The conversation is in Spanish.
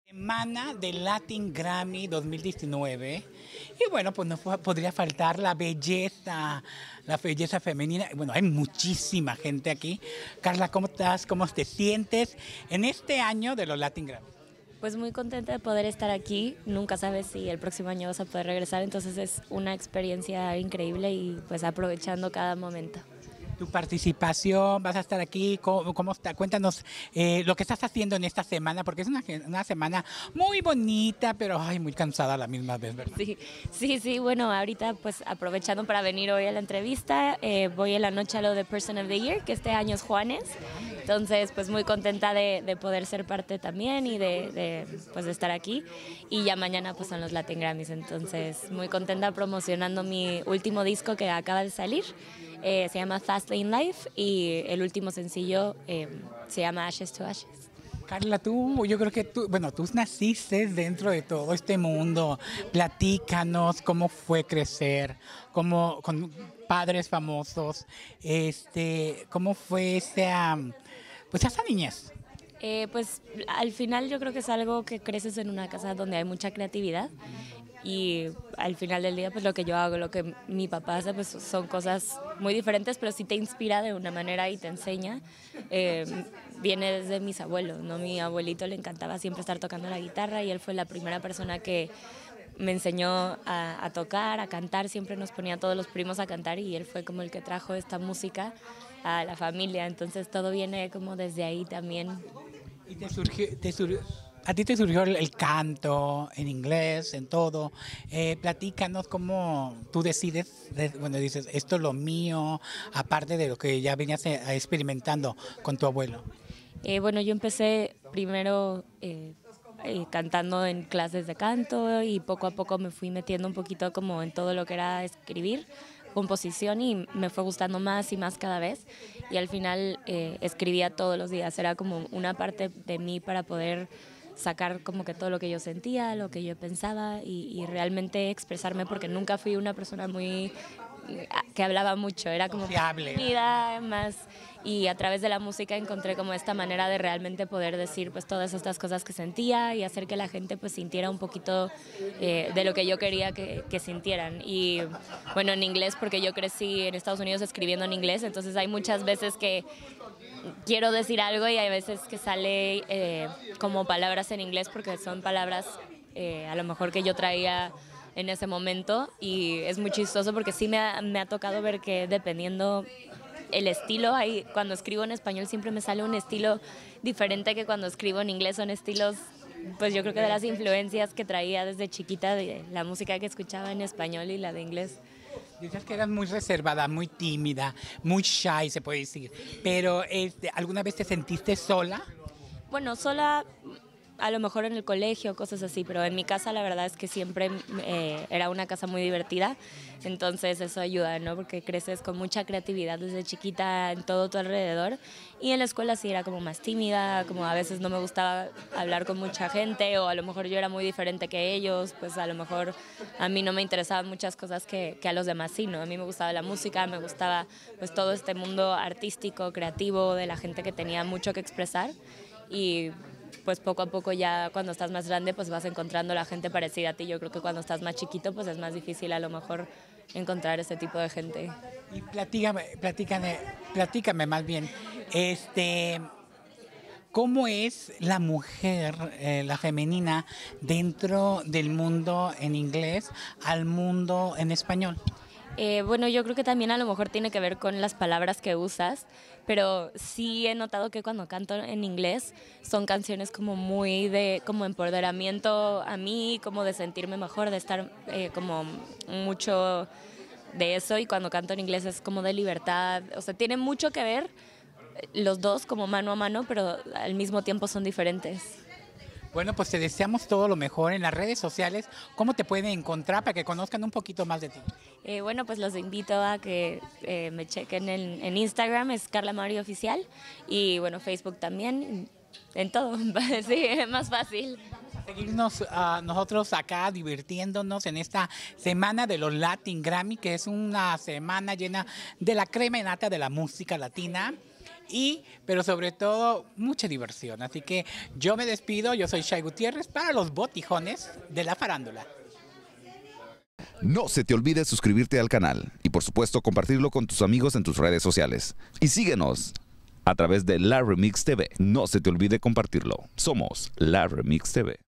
Semana del Latin Grammy 2019 y bueno, pues no podría faltar la belleza femenina. Bueno, hay muchísima gente aquí. Carla, ¿cómo estás? ¿Cómo te sientes en este año de los Latin Grammy? Pues muy contenta de poder estar aquí. Nunca sabes si el próximo año vas a poder regresar, entonces es una experiencia increíble y pues aprovechando cada momento. Tu participación, vas a estar aquí, ¿cómo está? Cuéntanos lo que estás haciendo en esta semana, porque es una semana muy bonita, pero ay, muy cansada a la misma vez, ¿verdad? Sí, bueno, ahorita pues aprovechando para venir hoy a la entrevista, voy en la noche a lo de Person of the Year, que este año es Juanes, entonces pues muy contenta de poder ser parte también y pues, de estar aquí, y ya mañana pues son los Latin Grammys, entonces muy contenta promocionando mi último disco que acaba de salir. Se llama Fast Lane Life y el último sencillo se llama Ashes to Ashes. Carla, yo creo que tú naciste dentro de todo este mundo. Platícanos cómo fue crecer, con padres famosos, cómo fue pues esa niñez. Pues al final yo creo que es algo que creces en una casa donde hay mucha creatividad y al final del día pues lo que yo hago, lo que mi papá hace pues son cosas muy diferentes, pero sí te inspira de una manera y te enseña. Viene desde mis abuelos, ¿no? Mi abuelito le encantaba siempre estar tocando la guitarra y él fue la primera persona que me enseñó a tocar, a cantar, siempre nos ponía a todos los primos a cantar y él fue como el que trajo esta música a la familia, entonces todo viene como desde ahí también. ¿Y a ti te surgió el canto en inglés, en todo? Platícanos cómo tú decides, bueno, dices, esto es lo mío, aparte de lo que ya venías experimentando con tu abuelo. Bueno, yo empecé primero cantando en clases de canto y poco a poco me fui metiendo un poquito como en todo lo que era escribir, composición, y me fue gustando más y más cada vez, y al final escribía todos los días, era como una parte de mí para poder sacar como que todo lo que yo sentía, lo que yo pensaba y realmente expresarme, porque nunca fui una persona muy que hablaba mucho, era como tímida más, y a través de la música encontré como esta manera de realmente poder decir pues todas estas cosas que sentía y hacer que la gente pues sintiera un poquito de lo que yo quería que sintieran. Y bueno, en inglés, porque yo crecí en Estados Unidos escribiendo en inglés, entonces hay muchas veces que quiero decir algo y hay veces que sale como palabras en inglés porque son palabras a lo mejor que yo traía en ese momento, y es muy chistoso porque sí me ha tocado ver que dependiendo el estilo, cuando escribo en español siempre me sale un estilo diferente que cuando escribo en inglés. Son estilos, pues yo creo que de las influencias que traía desde chiquita, de la música que escuchaba en español y la de inglés. Dices que eras muy reservada, muy tímida, muy shy, se puede decir. Pero, ¿alguna vez te sentiste sola? Bueno, sola a lo mejor en el colegio, cosas así, pero en mi casa la verdad es que siempre era una casa muy divertida, entonces eso ayuda, ¿no? Porque creces con mucha creatividad desde chiquita en todo tu alrededor, y en la escuela sí era como más tímida, como a veces no me gustaba hablar con mucha gente, o a lo mejor yo era muy diferente que ellos, pues a lo mejor a mí no me interesaban muchas cosas que a los demás sí, ¿no? A mí me gustaba la música, me gustaba pues todo este mundo artístico, creativo, de la gente que tenía mucho que expresar, y pues poco a poco ya cuando estás más grande pues vas encontrando la gente parecida a ti. Yo creo que cuando estás más chiquito pues es más difícil a lo mejor encontrar ese tipo de gente. Y platícame más bien, ¿cómo es la mujer, la femenina, dentro del mundo en inglés al mundo en español? Bueno, yo creo que también a lo mejor tiene que ver con las palabras que usas, pero sí he notado que cuando canto en inglés son canciones como muy de como empoderamiento a mí, como de sentirme mejor, de estar como mucho de eso, y cuando canto en inglés es como de libertad, o sea, tiene mucho que ver los dos como mano a mano, pero al mismo tiempo son diferentes. Bueno, pues te deseamos todo lo mejor en las redes sociales. ¿Cómo te pueden encontrar para que conozcan un poquito más de ti? Bueno, pues los invito a que me chequen en Instagram, es Carla Mauri Oficial, y bueno, Facebook también, en todo, sí, es más fácil. Seguirnos nosotros acá divirtiéndonos en esta semana de los Latin Grammy, que es una semana llena de la crema y nata de la música latina. pero sobre todo mucha diversión. Así que yo me despido, yo soy Shai Gutiérrez para los botijones de la farándula. No se te olvide suscribirte al canal y por supuesto compartirlo con tus amigos en tus redes sociales. Y síguenos a través de La Remix TV. No se te olvide compartirlo. Somos La Remix TV.